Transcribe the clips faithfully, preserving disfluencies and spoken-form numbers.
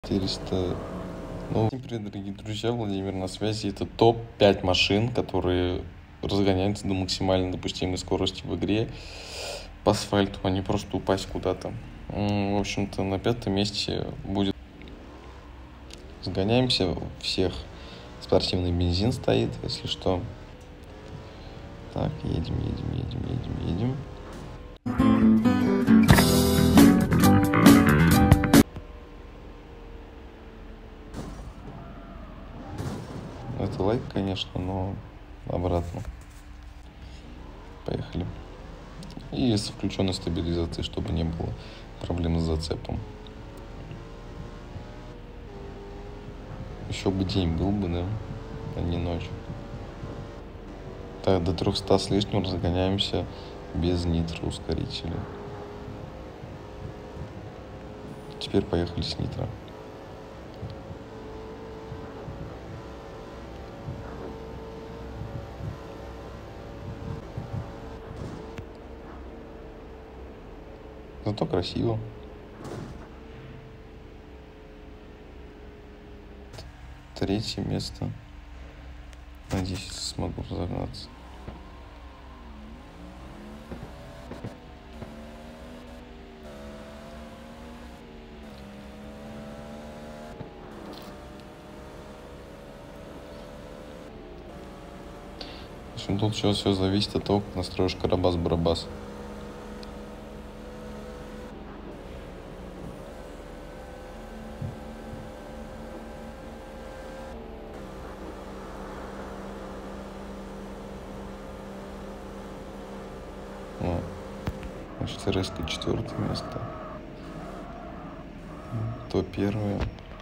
четыреста. Ну, всем привет, дорогие друзья, Владимир на связи. Это топ пять машин, которые разгоняются до максимально допустимой скорости в игре по асфальту, а не просто упасть куда-то. В общем-то, на пятом месте будет... Сгоняемся, у всех спортивный бензин стоит, если что. Так, едем, едем, едем, едем, едем. Это лайк, конечно, но обратно. Поехали. И с включенной стабилизацией, чтобы не было проблем с зацепом. Еще бы день был бы, да, а не ночь. Так, до трехсот с лишним разгоняемся без нитроускорителя. Теперь поехали с нитро. Зато красиво. Третье место. Надеюсь, смогу разогнаться. В общем, тут все, все зависит от того, как настроишь Карабас-Барабас. Значит, РС-ка четвертое место. То первое.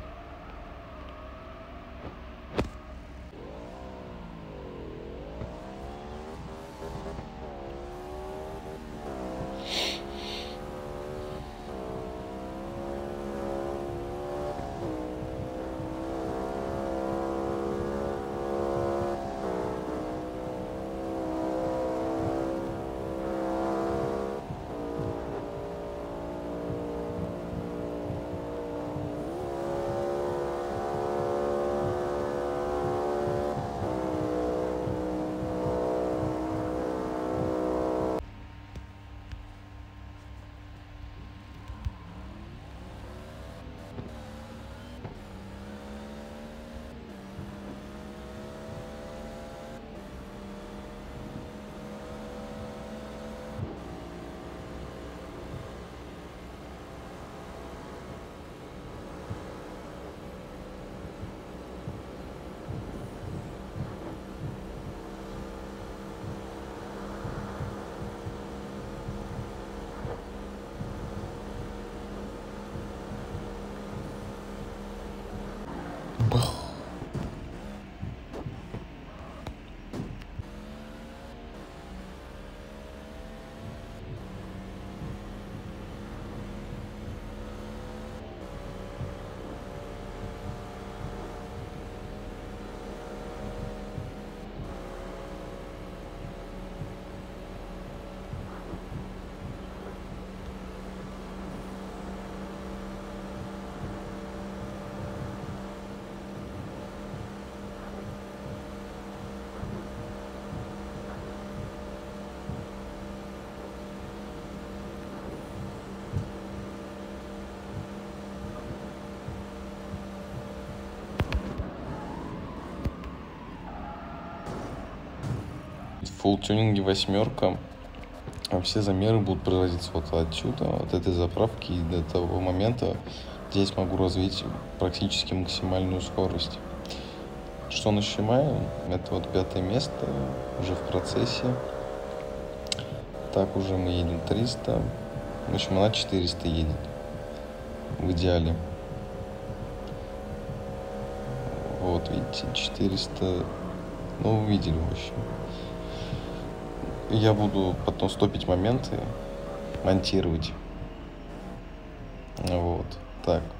В фулл-тюнинге восьмерка. Все замеры будут производиться вот отсюда, от этой заправки, и до того момента здесь могу развить практически максимальную скорость. Что нажимаем? Это вот пятое место, уже в процессе. Так, уже мы едем триста. В общем, она четыреста едет. В идеале. Вот, видите, четыреста. Ну, увидели, в общем. Я буду потом стопить моменты, монтировать. Вот, так.